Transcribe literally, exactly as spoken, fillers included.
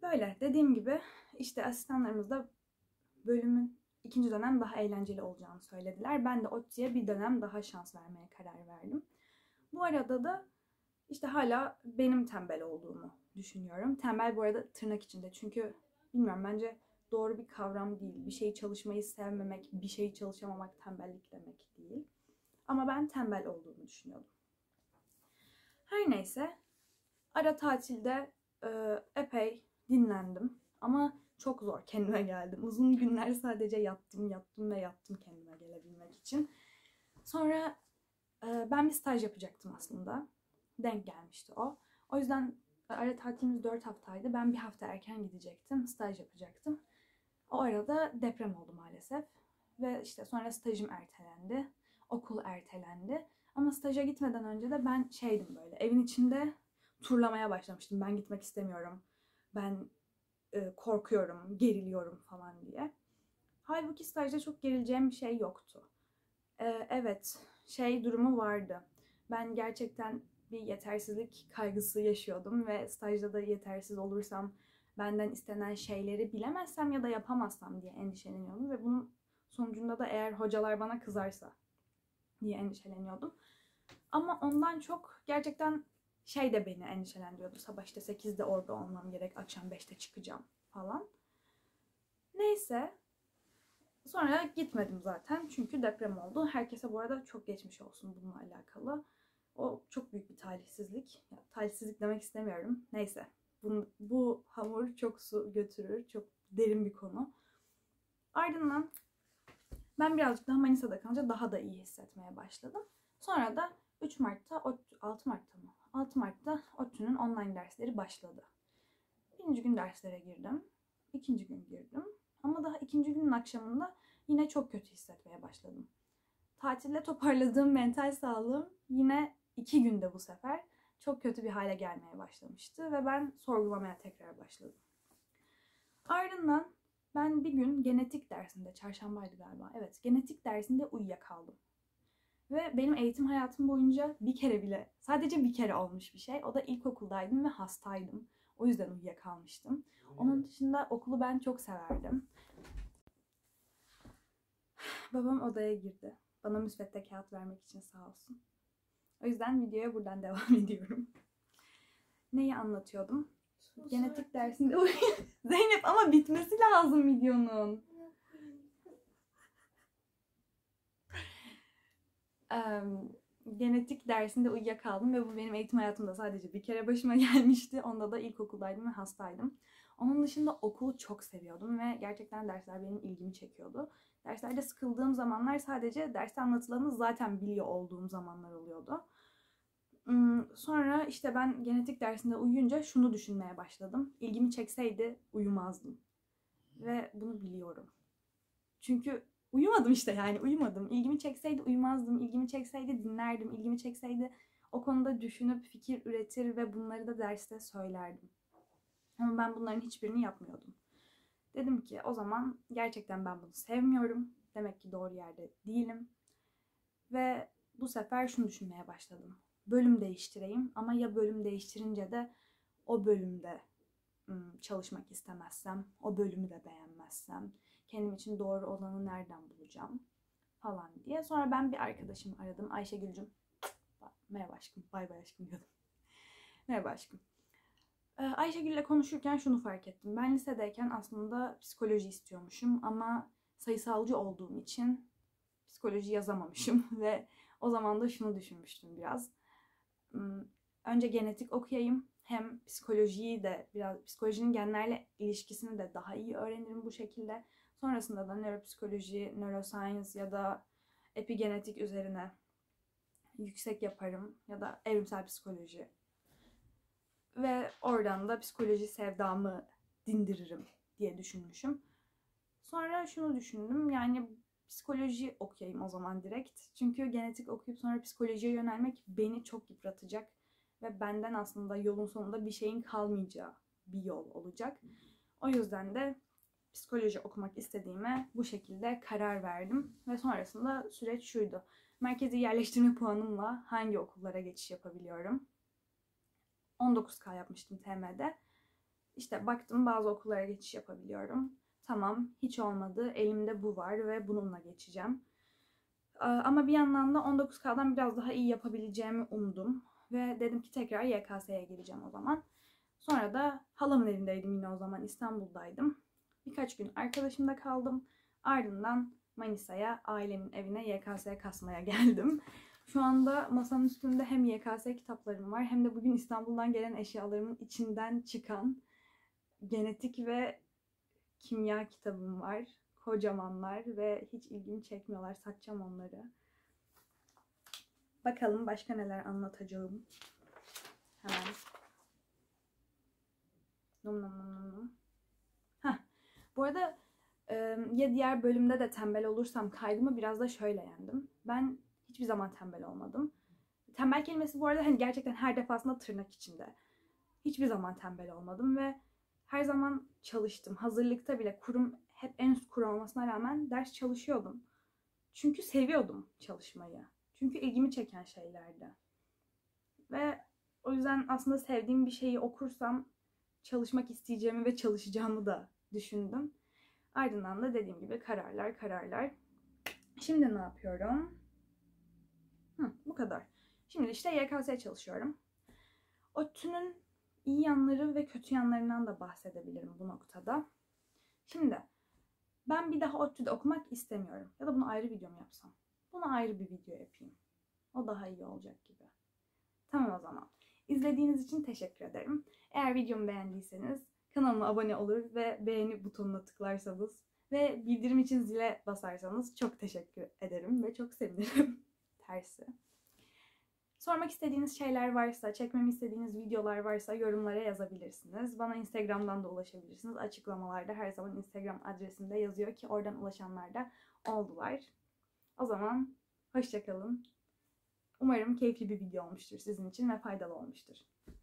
Böyle dediğim gibi işte asistanlarımız da bölümün ikinci dönem daha eğlenceli olacağını söylediler. Ben de ODTÜ'ye bir dönem daha şans vermeye karar verdim. Bu arada da işte hala benim tembel olduğumu düşünüyorum. Tembel bu arada tırnak içinde, çünkü bilmiyorum, bence doğru bir kavram değil. Bir şeyi çalışmayı sevmemek, bir şeyi çalışamamak tembellik demek değil. Ama ben tembel olduğumu düşünüyordum. Her neyse, ara tatilde e, epey dinlendim. Ama çok zor kendime geldim. Uzun günler sadece yattım, yattım ve yattım kendime gelebilmek için. Sonra e, ben bir staj yapacaktım aslında. Denk gelmişti o. O yüzden ara tatilimiz dört haftaydı. Ben bir hafta erken gidecektim. Staj yapacaktım. O arada deprem oldu maalesef. Ve işte sonra stajım ertelendi. Okul ertelendi. Ama staja gitmeden önce de ben şeydim böyle. Evin içinde turlamaya başlamıştım. Ben gitmek istemiyorum. Ben e, korkuyorum, geriliyorum falan diye. Halbuki stajda çok gerileceğim bir şey yoktu. E, evet, şey durumu vardı. Ben gerçekten bir yetersizlik kaygısı yaşıyordum ve stajda da yetersiz olursam, benden istenen şeyleri bilemezsem ya da yapamazsam diye endişeleniyordum ve bunun sonucunda da eğer hocalar bana kızarsa diye endişeleniyordum. Ama ondan çok gerçekten şey de beni endişelendiriyordu. Sabah işte sekizde orada olmam gerek, akşam beşte çıkacağım falan. Neyse, sonra gitmedim zaten çünkü deprem oldu. Herkese bu arada çok geçmiş olsun bununla alakalı. O çok büyük bir talihsizlik. Ya, talihsizlik demek istemiyorum. Neyse. Bu, bu hamur çok su götürür. Çok derin bir konu. Ardından ben birazcık daha Manisa'da kalınca daha da iyi hissetmeye başladım. Sonra da üç Mart'ta, altı Mart'ta mı? altı Mart'ta ODTÜ'nün online dersleri başladı. Birinci gün derslere girdim. İkinci gün girdim. Ama daha ikinci günün akşamında yine çok kötü hissetmeye başladım. Tatilde toparladığım mental sağlığım yine iki günde bu sefer çok kötü bir hale gelmeye başlamıştı ve ben sorgulamaya tekrar başladım. Ardından ben bir gün genetik dersinde, çarşambaydı galiba, evet, genetik dersinde uyuyakaldım. Ve benim eğitim hayatım boyunca bir kere bile, sadece bir kere olmuş bir şey. O da ilkokuldaydım ve hastaydım. O yüzden uyuyakalmıştım. Onun dışında okulu ben çok severdim. Babam odaya girdi. Bana müsvedde kağıt vermek için, sağ olsun. O yüzden videoya buradan devam ediyorum. Neyi anlatıyordum? Genetik dersinde Zeynep, ama bitmesi lazım videonun. Um, genetik dersinde uyuyakaldım ve bu benim eğitim hayatımda sadece bir kere başıma gelmişti. Onda da ilkokuldaydım ve hastaydım. Onun dışında okulu çok seviyordum ve gerçekten dersler benim ilgimi çekiyordu. Derslerde sıkıldığım zamanlar sadece derste anlatılanı zaten biliyor olduğum zamanlar oluyordu. Sonra işte ben genetik dersinde uyuyunca şunu düşünmeye başladım. İlgimi çekseydi uyumazdım. Ve bunu biliyorum. Çünkü uyumadım işte, yani uyumadım. İlgimi çekseydi uyumazdım. İlgimi çekseydi dinlerdim. İlgimi çekseydi o konuda düşünüp fikir üretir ve bunları da derste söylerdim. Ama ben bunların hiçbirini yapmıyordum. Dedim ki o zaman gerçekten ben bunu sevmiyorum. Demek ki doğru yerde değilim. Ve bu sefer şunu düşünmeye başladım. Bölüm değiştireyim ama ya bölüm değiştirince de o bölümde çalışmak istemezsem, o bölümü de beğenmezsem, kendim için doğru olanı nereden bulacağım falan diye. Sonra ben bir arkadaşımı aradım. Ayşegül'cüm. Merhaba aşkım. Bay bay aşkım diyordum. Merhaba aşkım. Ayşegül'le konuşurken şunu fark ettim. Ben lisedeyken aslında psikoloji istiyormuşum ama sayısalcı olduğum için psikoloji yazamamışım ve o zaman da şunu düşünmüştüm biraz. Önce genetik okuyayım. Hem psikolojiyi de biraz, psikolojinin genlerle ilişkisini de daha iyi öğrenirim bu şekilde. Sonrasında da nöropsikoloji, neuroscience ya da epigenetik üzerine yüksek yaparım ya da evrimsel psikoloji. Ve oradan da psikoloji sevdamı dindiririm diye düşünmüşüm. Sonra şunu düşündüm, yani psikoloji okuyayım o zaman direkt. Çünkü genetik okuyup sonra psikolojiye yönelmek beni çok yıpratacak. Ve benden aslında yolun sonunda bir şeyin kalmayacağı bir yol olacak. O yüzden de psikoloji okumak istediğime bu şekilde karar verdim. Ve sonrasında süreç şuydu. Merkezi yerleştirme puanımla hangi okullara geçiş yapabiliyorum? on dokuz K yapmıştım T M'de. İşte baktım bazı okullara geçiş yapabiliyorum. Tamam, hiç olmadı. Elimde bu var ve bununla geçeceğim. Ama bir yandan da on dokuz K'dan biraz daha iyi yapabileceğimi umdum. Ve dedim ki tekrar Y K S'ye gireceğim o zaman. Sonra da halamın evindeydim yine o zaman. İstanbul'daydım. Birkaç gün arkadaşımda kaldım. Ardından Manisa'ya, ailemin evine Y K S kasmaya geldim. Şu anda masanın üstünde hem Y K S kitaplarım var hem de bugün İstanbul'dan gelen eşyalarımın içinden çıkan genetik ve kimya kitabım var. Kocamanlar ve hiç ilgimi çekmiyorlar. Satacağım onları. Bakalım başka neler anlatacağım. Hemen. Nom nom nom nom nom. Heh. Bu arada ya diğer bölümde de tembel olursam kaygımı biraz da şöyle yendim. Ben hiçbir zaman tembel olmadım. Tembel kelimesi bu arada hani gerçekten her defasında tırnak içinde. Hiçbir zaman tembel olmadım ve her zaman çalıştım. Hazırlıkta bile kurum hep en üst kur olmasına rağmen ders çalışıyordum. Çünkü seviyordum çalışmayı. Çünkü ilgimi çeken şeylerdi. Ve o yüzden aslında sevdiğim bir şeyi okursam çalışmak isteyeceğimi ve çalışacağımı da düşündüm. Ardından da dediğim gibi kararlar kararlar. Şimdi ne yapıyorum? Hı, bu kadar. Şimdi işte Y K S'ye çalışıyorum. ODTÜ'nün iyi yanları ve kötü yanlarından da bahsedebilirim bu noktada. Şimdi ben bir daha ODTÜ'de okumak istemiyorum. Ya da bunu ayrı video mu yapsam? Bunu ayrı bir video yapayım. O daha iyi olacak gibi. Tamam o zaman. İzlediğiniz için teşekkür ederim. Eğer videomu beğendiyseniz kanalıma abone olur ve beğeni butonuna tıklarsanız ve bildirim için zile basarsanız çok teşekkür ederim ve çok sevinirim. Tersi. Sormak istediğiniz şeyler varsa, çekmemi istediğiniz videolar varsa yorumlara yazabilirsiniz. Bana Instagram'dan da ulaşabilirsiniz. Açıklamalarda her zaman Instagram adresimde yazıyor ki oradan ulaşanlar da oldular. O zaman hoşça kalın. Umarım keyifli bir video olmuştur sizin için ve faydalı olmuştur.